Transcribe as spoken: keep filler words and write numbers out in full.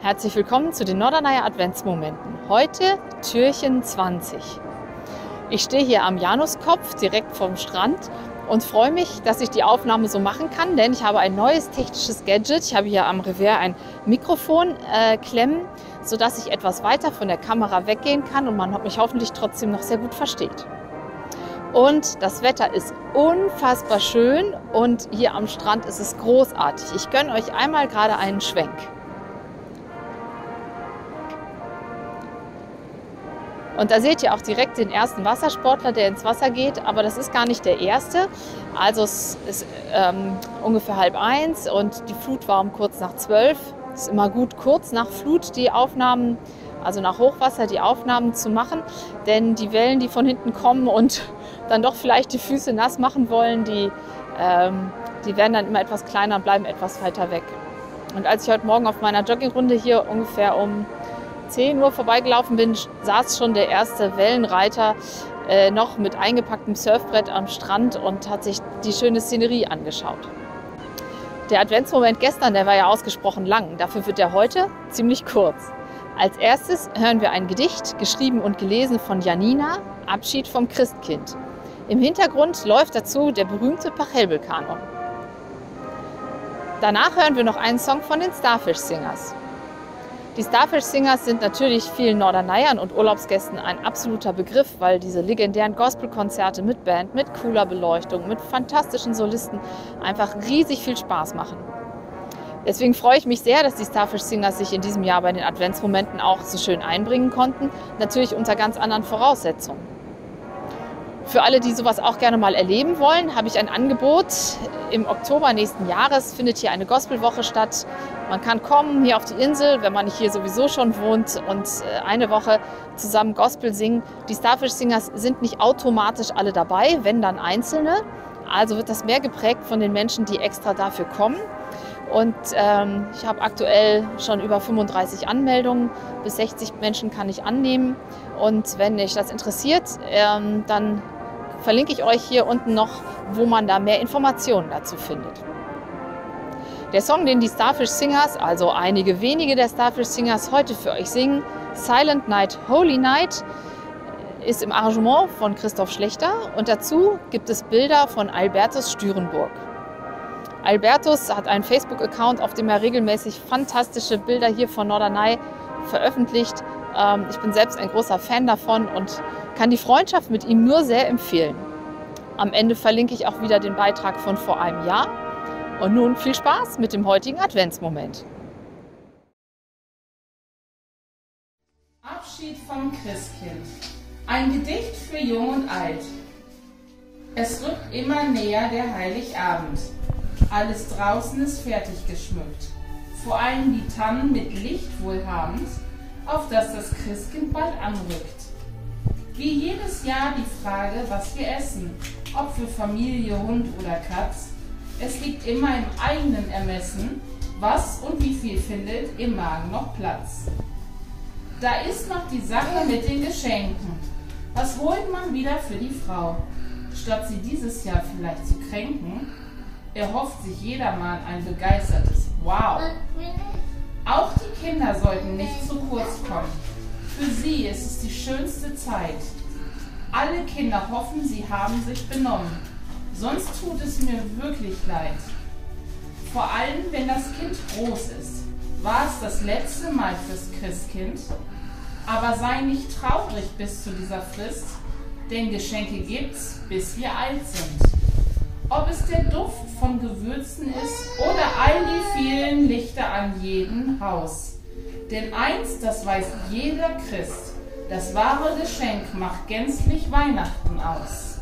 Herzlich willkommen zu den Norderney Adventsmomenten. Heute Türchen zwanzig. Ich stehe hier am Januskopf direkt vom Strand und freue mich, dass ich die Aufnahme so machen kann, denn ich habe ein neues technisches Gadget. Ich habe hier am Revers ein Mikrofon äh, klemmen, sodass ich etwas weiter von der Kamera weggehen kann und man mich hoffentlich trotzdem noch sehr gut versteht. Und das Wetter ist unfassbar schön und hier am Strand ist es großartig. Ich gönne euch einmal gerade einen Schwenk. Und da seht ihr auch direkt den ersten Wassersportler, der ins Wasser geht, aber das ist gar nicht der erste. Also es ist ähm, ungefähr halb eins und die Flut war um kurz nach zwölf. Es ist immer gut, kurz nach Flut die Aufnahmen, also nach Hochwasser die Aufnahmen zu machen, denn die Wellen, die von hinten kommen und dann doch vielleicht die Füße nass machen wollen, die, ähm, die werden dann immer etwas kleiner und bleiben etwas weiter weg. Und als ich heute Morgen auf meiner Joggingrunde hier ungefähr um zehn Uhr vorbeigelaufen bin, saß schon der erste Wellenreiter äh, noch mit eingepacktem Surfbrett am Strand und hat sich die schöne Szenerie angeschaut. Der Adventsmoment gestern, der war ja ausgesprochen lang. Dafür wird er heute ziemlich kurz. Als erstes hören wir ein Gedicht, geschrieben und gelesen von Janina, Abschied vom Christkind. Im Hintergrund läuft dazu der berühmte Pachelbel-Kanon. Danach hören wir noch einen Song von den Starfish Singers. Die Starfish Singers sind natürlich vielen Norderneyern und Urlaubsgästen ein absoluter Begriff, weil diese legendären Gospelkonzerte mit Band, mit cooler Beleuchtung, mit fantastischen Solisten einfach riesig viel Spaß machen. Deswegen freue ich mich sehr, dass die Starfish Singers sich in diesem Jahr bei den Adventsmomenten auch so schön einbringen konnten, natürlich unter ganz anderen Voraussetzungen. Für alle, die sowas auch gerne mal erleben wollen, habe ich ein Angebot. Im Oktober nächsten Jahres findet hier eine Gospelwoche statt. Man kann kommen hier auf die Insel, wenn man nicht hier sowieso schon wohnt, und eine Woche zusammen Gospel singen. Die Starfish Singers sind nicht automatisch alle dabei, wenn dann Einzelne. Also wird das mehr geprägt von den Menschen, die extra dafür kommen. Und ähm, ich habe aktuell schon über fünfunddreißig Anmeldungen. Bis sechzig Menschen kann ich annehmen. Und wenn euch das interessiert, ähm, dann verlinke ich euch hier unten noch, wo man da mehr Informationen dazu findet. Der Song, den die Starfish Singers, also einige wenige der Starfish Singers, heute für euch singen, Silent Night, Holy Night, ist im Arrangement von Christoph Schlechter und dazu gibt es Bilder von Albertus Stürenburg. Albertus hat einen Facebook-Account, auf dem er regelmäßig fantastische Bilder hier von Norderney veröffentlicht. Ich bin selbst ein großer Fan davon und kann die Freundschaft mit ihm nur sehr empfehlen. Am Ende verlinke ich auch wieder den Beitrag von vor einem Jahr. Und nun viel Spaß mit dem heutigen Adventsmoment. Abschied vom Christkind. Ein Gedicht für Jung und Alt. Es rückt immer näher der Heiligabend. Alles draußen ist fertig geschmückt. Vor allem die Tannen mit Licht wohlhabend, auf das das Christkind bald anrückt. Wie jedes Jahr die Frage, was wir essen, ob für Familie, Hund oder Katz. Es liegt immer im eigenen Ermessen, was und wie viel findet im Magen noch Platz. Da ist noch die Sache mit den Geschenken. Was holt man wieder für die Frau? Statt sie dieses Jahr vielleicht zu kränken, erhofft sich jedermann ein begeistertes Wow. Auch die Kinder sollten nicht zu kurz kommen. Für sie ist es die schönste Zeit. Alle Kinder hoffen, sie haben sich benommen. Sonst tut es mir wirklich leid. Vor allem, wenn das Kind groß ist. War es das letzte Mal fürs Christkind? Aber sei nicht traurig bis zu dieser Frist, denn Geschenke gibt's, bis wir alt sind. Ob es der Duft von Gewürzen ist oder all die vielen Lichter an jedem Haus. Denn eins, das weiß jeder Christ, das wahre Geschenk macht gänzlich Weihnachten aus.